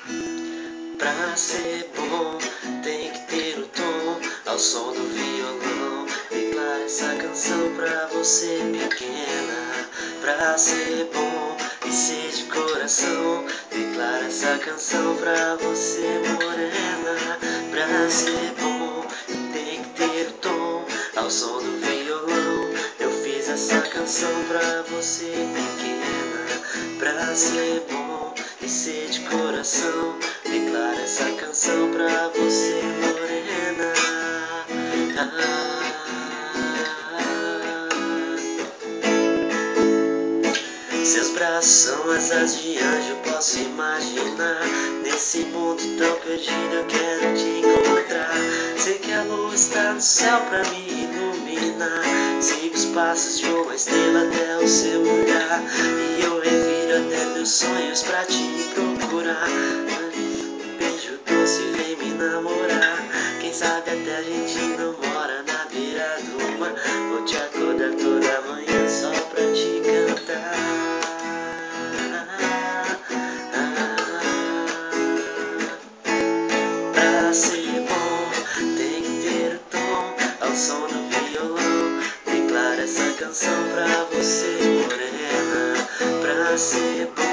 Pra ser bom, tem que ter o tom ao som do violão. Declara essa canção pra você pequena. Pra ser bom e ser de coração, declara essa canção pra você morena. Pra ser bom, tem que ter o tom ao som do violão. Eu fiz essa canção pra você pequena. Pra ser bom e ser de coração, declara essa canção pra você morena. Seus braços são asas de anjo, posso imaginar. Nesse mundo tão perdido eu quero te encontrar. Sei que a lua está no céu pra me iluminar. Siga os passos de uma estrela até o seu lugar. E eu reviro até meus sonhos pra te procurar. Um beijo doce, vem me namorar. Quem sabe até a gente namora na beira do mar. Vou te acordar toda manhã só pra te cantar. Pra ser bom, tem que ter o tom ao som do violão. Declara essa canção pra você morena. Pra ser bom,